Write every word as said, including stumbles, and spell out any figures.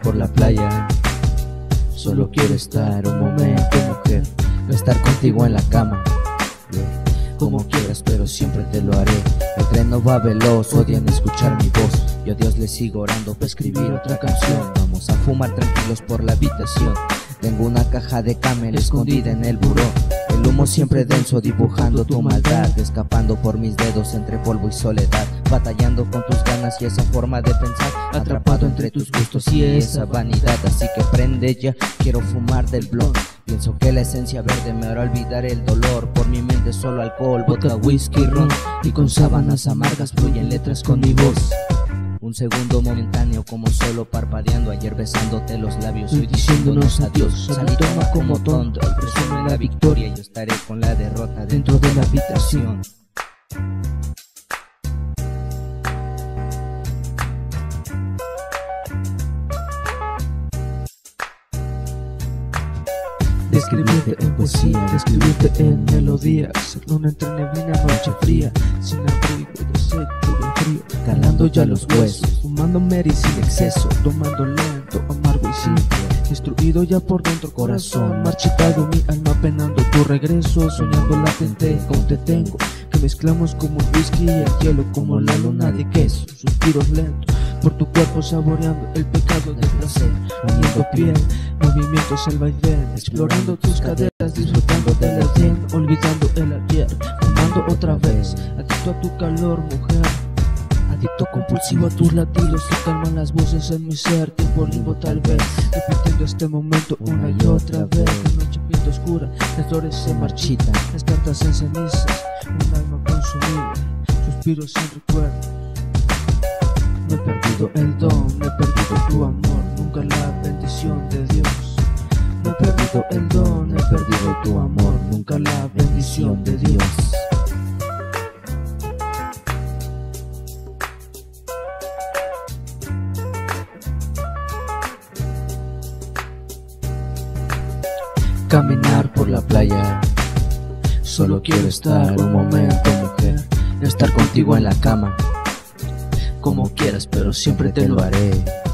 por la playa. Solo quiero estar un momento, mujer, estar contigo en la cama. Como quieras, pero siempre te lo haré. El tren no va veloz, odian escuchar mi voz. Yo a Dios le sigo orando para escribir otra canción. Vamos a fumar tranquilos por la habitación. Tengo una caja de Camel escondida en el buró. El humo siempre denso dibujando tu maldad, escapando por mis dedos entre polvo y soledad, batallando con tus ganas y esa forma de pensar, atrapado entre tus gustos y esa vanidad. Así que prende ya, quiero fumar del blond. Pienso que la esencia verde me hará olvidar el dolor. Por mi mente solo alcohol, vodka, whisky, ron, y con sábanas amargas fluyen letras con mi voz. Un segundo momentáneo como solo parpadeando, ayer besándote los labios, hoy diciéndonos adiós. Salí toma como tonto, presume la victoria, yo estaré con la derrota dentro de la habitación. Describirte en poesía, describirte en melodía, ser luna entre neblina, noche fría, sin abrigo, desecho de frío, calando ya los huesos, fumando Mary sin exceso, tomando lento, amargo y simple, destruido ya por dentro corazón, marchitado mi alma penando tu regreso, soñando latente, como te tengo, que mezclamos como el whisky y el hielo, como la luna de queso, suspiros lentos, por tu cuerpo saboreando el pecado del placer, uniendo piel, movimientos al vaivén, explorando tus caderas, disfrutando del arden, olvidando el ayer, fumando otra vez, adicto a tu calor, mujer, adicto compulsivo a tus latidos que calman las voces en mi ser, tiempo limbo tal vez, repitiendo este momento una y otra vez, la noche pinta oscura, las flores se marchitan, las cartas en cenizas, un alma consumible, suspiros sin recuerdo. No he perdido el don, no he perdido tu amor, nunca la bendición de Dios. No he perdido el don, no he perdido tu amor, nunca la bendición de Dios. Caminar por la playa, solo quiero estar un momento, mujer, estar contigo en la cama. Como quieras, pero siempre te lo haré.